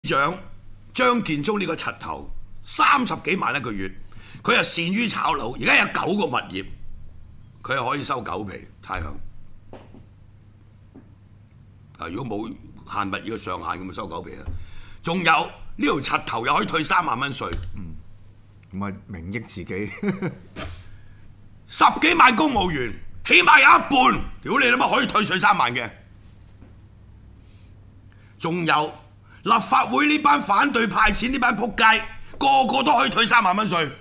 長張建宗呢個柒頭30幾萬一個月，佢又善於炒樓，而家有9個物業，佢係可以收9皮差餉。如果冇限物業嘅上限，咁咪收9皮啊！仲有呢條柒頭又可以退3萬蚊稅。 唔係名益自己 10幾萬公務員，起碼有一半，屌你諗乜可以退稅3萬嘅？仲有立法會呢班反對派錢呢班仆街，個個都可以退3萬蚊稅。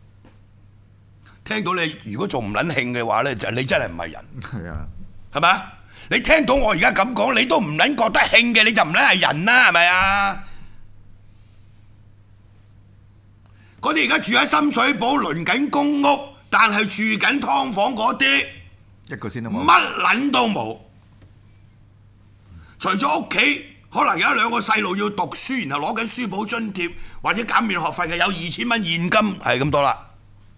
聽到你如果仲唔撚興嘅話咧，就你真係唔係人。 係啊， 係咪啊？你聽到我而家咁講，你都唔撚覺得興嘅，你就唔撚係人啦，係咪啊？嗰啲而家住喺深水埗鄰緊公屋，但係住緊劏房嗰啲， 一個先都冇， 乜撚都冇。除咗屋企可能有1、2個細路要讀書，然後攞緊書簿津貼或者減免學費嘅，有2000蚊現金，係咁多啦。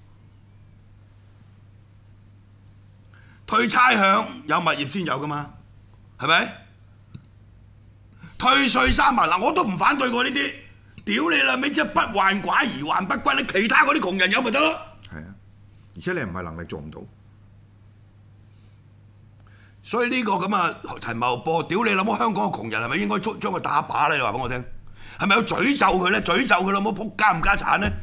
退差餉有物業先有噶嘛，係咪？退稅3萬嗱，我都唔反對過呢啲。屌你啦，咪即係不患寡而患不均，你其他嗰啲窮人有咪得咯？ 係啊，而且你唔係能力做唔到。 所以呢個咁啊，陳茂波，屌你老母！香港嘅窮人係咪應該將佢打靶咧？你話俾我聽，係咪要詛咒佢咧？詛咒佢老母仆家唔家產咧？